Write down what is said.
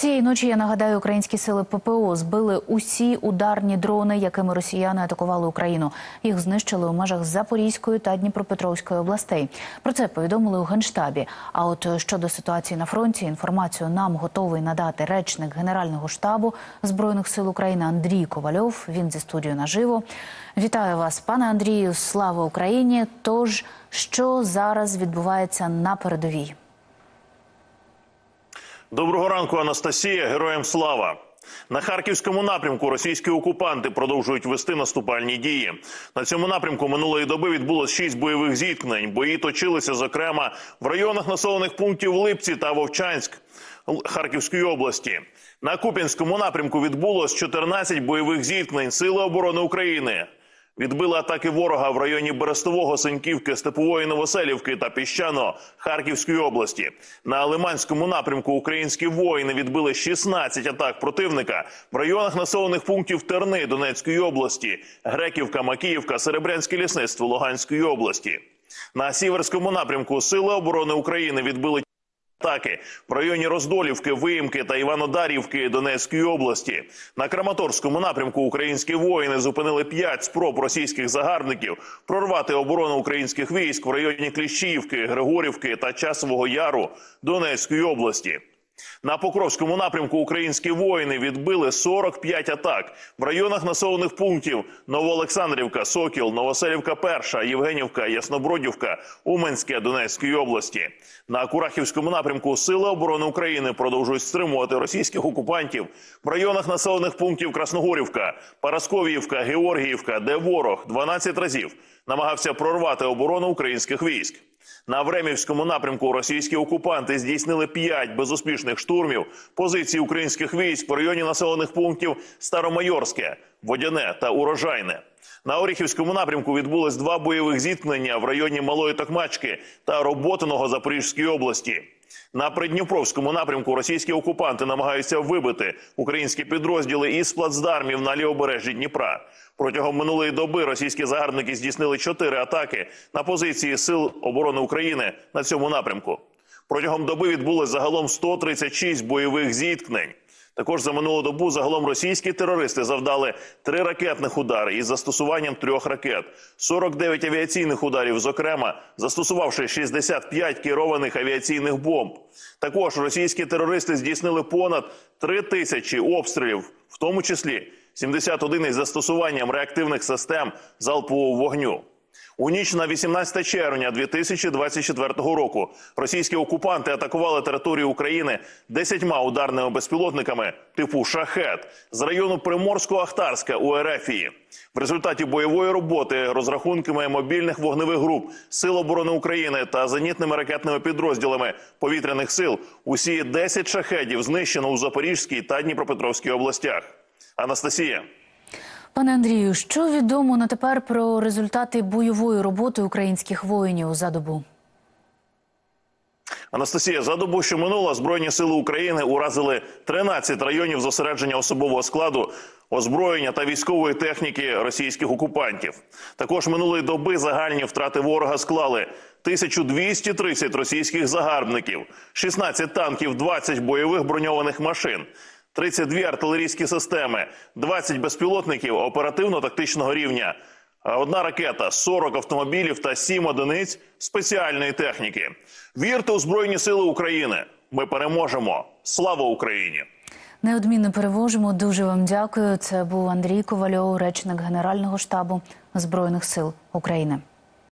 Цієї ночі, я нагадаю, українські сили ППО збили усі ударні дрони, якими росіяни атакували Україну. Їх знищили у межах Запорізької та Дніпропетровської областей. Про це повідомили у Генштабі. А от щодо ситуації на фронті, інформацію нам готовий надати речник Генерального штабу Збройних сил України Андрій Ковальов. Він зі студією наживо. Вітаю вас, пане Андрію, слава Україні! Тож, що зараз відбувається на передовій? Доброго ранку, Анастасія. Героям слава! На Харківському напрямку російські окупанти продовжують вести наступальні дії. На цьому напрямку минулої доби відбулось 6 бойових зіткнень. Бої точилися, зокрема, в районах населених пунктів Липці та Вовчанськ Харківської області. На Куп'янському напрямку відбулось 14 бойових зіткнень. Сили оборони України відбили атаки ворога в районі Берестового, Сеньківки, Степової Новоселівки та Піщано Харківської області. На Лиманському напрямку українські воїни відбили 16 атак противника в районах населених пунктів Терни Донецької області, Греківка, Макіївка, Серебрянське лісництво Луганської області. На Сіверському напрямку Сили оборони України відбили атаки в районі Роздолівки, Виїмки та Іванодарівки Донецької області. На Краматорському напрямку українські воїни зупинили 5 спроб російських загарбників прорвати оборону українських військ в районі Кліщіївки, Григорівки та Часового Яру Донецької області. На Покровському напрямку українські воїни відбили 45 атак в районах населених пунктів Новоолександрівка, Сокіл, Новоселівка Перша, Євгенівка, Яснобродівка, Уманське Донецької області. На Курахівському напрямку Сили оборони України продовжують стримувати російських окупантів в районах населених пунктів Красногорівка, Парасковіївка, Георгіївка, де ворог 12 разів намагався прорвати оборону українських військ. На Времівському напрямку російські окупанти здійснили 5 безуспішних штурмів позицій українських військ в районі населених пунктів Старомайорське, Водяне та Урожайне. На Оріхівському напрямку відбулось 2 бойових зіткнення в районі Малої Токмачки та Роботиного Запорізької області. На Придніпровському напрямку російські окупанти намагаються вибити українські підрозділи із плацдармів на лівобережжі Дніпра. Протягом минулої доби російські загарбники здійснили 4 атаки на позиції Сил оборони України на цьому напрямку. Протягом доби відбулось загалом 136 бойових зіткнень. Також за минулу добу загалом російські терористи завдали 3 ракетних удари із застосуванням 3 ракет, 49 авіаційних ударів, зокрема, застосувавши 65 керованих авіаційних бомб. Також російські терористи здійснили понад 3000 обстрілів, в тому числі 71 із застосуванням реактивних систем залпового вогню. У ніч на 18 червня 2024 року російські окупанти атакували територію України 10 ударними безпілотниками типу «Шахет» з району Приморсько-Ахтарська у Ерефії. В результаті бойової роботи розрахунками мобільних вогневих груп Сил оборони України та зенітними ракетними підрозділами повітряних сил усі 10 «Шахедів» знищено у Запорізькій та Дніпропетровській областях. Анастасія. Пане Андрію, що відомо на тепер про результати бойової роботи українських воїнів за добу? Анастасія, за добу, що минула, Збройні сили України уразили 13 районів зосередження особового складу, озброєння та військової техніки російських окупантів. Також минулої доби загальні втрати ворога склали 1230 російських загарбників, 16 танків, 20 бойових броньованих машин, 32 артилерійські системи, 20 безпілотників оперативно-тактичного рівня, 1 ракета, 40 автомобілів та 7 одиниць спеціальної техніки. Вірте у Збройні сили України. Ми переможемо. Слава Україні! Неодмінно переможемо. Дуже вам дякую. Це був Андрій Ковальов, речник Генерального штабу Збройних сил України.